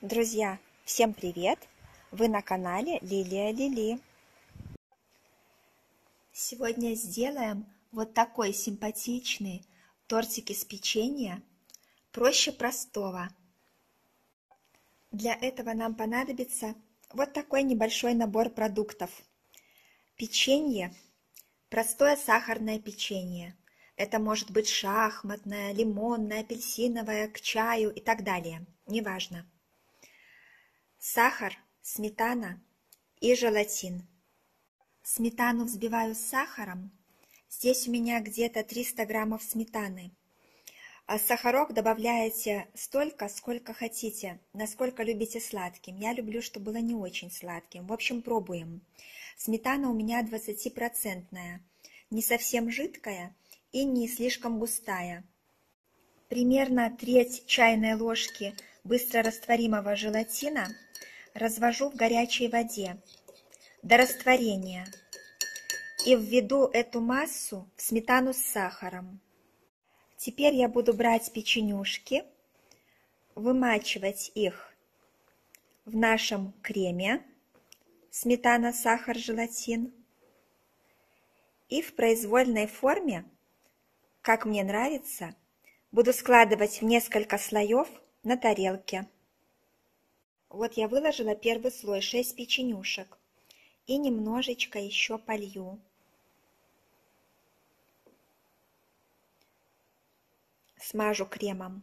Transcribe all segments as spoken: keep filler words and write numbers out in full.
Друзья, всем привет! Вы на канале Лилия Лили. Сегодня сделаем вот такой симпатичный тортик из печенья, проще простого. Для этого нам понадобится вот такой небольшой набор продуктов. Печенье, простое сахарное печенье. Это может быть шахматное, лимонное, апельсиновое, к чаю и так далее, неважно. Сахар, сметана и желатин. Сметану взбиваю с сахаром. Здесь у меня где-то триста граммов сметаны. А сахарок добавляете столько, сколько хотите, насколько любите сладким. Я люблю, чтобы было не очень сладким. В общем, пробуем. Сметана у меня двадцатипроцентная, не совсем жидкая и не слишком густая. Примерно треть чайной ложки быстрорастворимого желатина развожу в горячей воде до растворения и введу эту массу в сметану с сахаром. Теперь я буду брать печенюшки, вымачивать их в нашем креме сметана, сахар, желатин и в произвольной форме, как мне нравится, буду складывать в несколько слоев на тарелке. Вот я выложила первый слой, шесть печенюшек, и немножечко еще полью. Смажу кремом.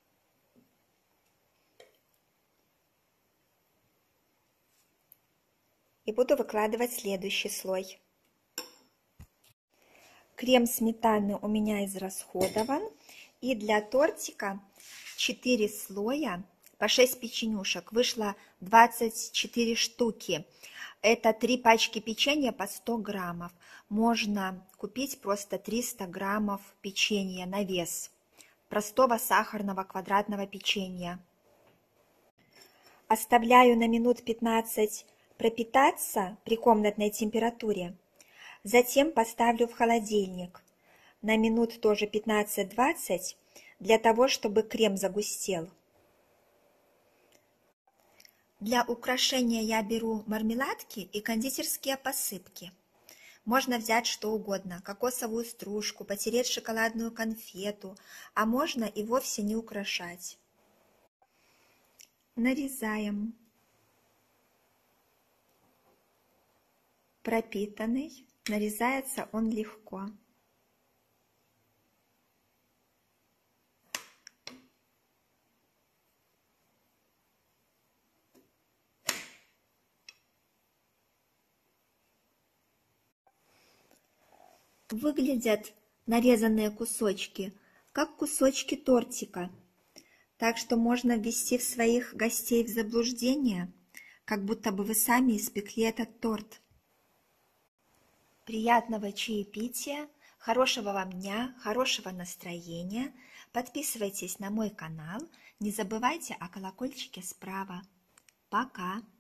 И буду выкладывать следующий слой. Крем сметаны у меня израсходован. И для тортика четыре слоя по шесть печенюшек. Вышло двадцать четыре штуки. Это три пачки печенья по сто граммов. Можно купить просто триста граммов печенья на вес. Простого сахарного квадратного печенья. Оставляю на минут пятнадцать пропитаться при комнатной температуре. Затем поставлю в холодильник на минут тоже пятнадцать-двадцать для того, чтобы крем загустел. Для украшения я беру мармеладки и кондитерские посыпки. Можно взять что угодно, кокосовую стружку, потереть шоколадную конфету, а можно и вовсе не украшать. Нарезаем. Пропитанный, нарезается он легко. Выглядят нарезанные кусочки, как кусочки тортика. Так что можно ввести в своих гостей в заблуждение, как будто бы вы сами испекли этот торт. Приятного чаепития, хорошего вам дня, хорошего настроения. Подписывайтесь на мой канал, не забывайте о колокольчике справа. Пока!